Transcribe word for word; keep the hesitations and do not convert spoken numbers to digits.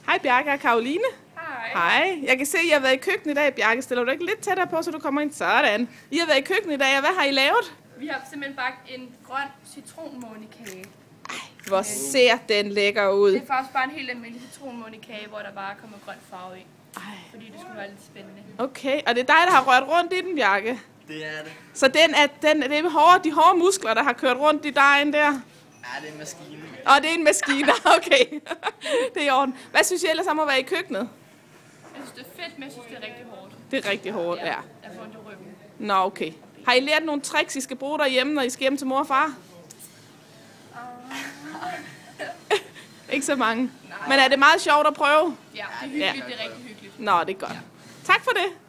Hej Bjarke og Karoline. Hej. Hej. Jeg kan se, at I har været i køkkenet i dag. Bjarke, stiller du ikke lidt tættere på, så du kommer ind? Sådan. I har været i køkkenet i dag, og hvad har I lavet? Vi har simpelthen bagt en grøn citronmånekage. Hvor ser den lækker ud. Det er faktisk bare en helt almindelig citronmånekage, hvor der bare kommer grøn farve i. Ej. Fordi det skulle være lidt spændende. Okay, og det er dig, der har rørt rundt i den, Bjarke? Det er det. Så den er, den, det er hårde, de hårde muskler, der har kørt rundt i dejen der? Ja, det er en maskine. Og det er en maskine, okay. Det er i orden. Hvad synes I ellers om at være i køkkenet? Jeg synes, det er fedt, men jeg synes, det er rigtig hårdt. Det er rigtig hårdt, ja. Jeg får ondt i ryggen. Nå, okay. Har I lært nogle tricks, I skal bruge derhjemme, når I skal hjem til mor og far? Ikke så mange. Nej. Men er det meget sjovt at prøve? Ja, det er hyggeligt. Det er rigtig hyggeligt. Nå, det er godt. Tak for det.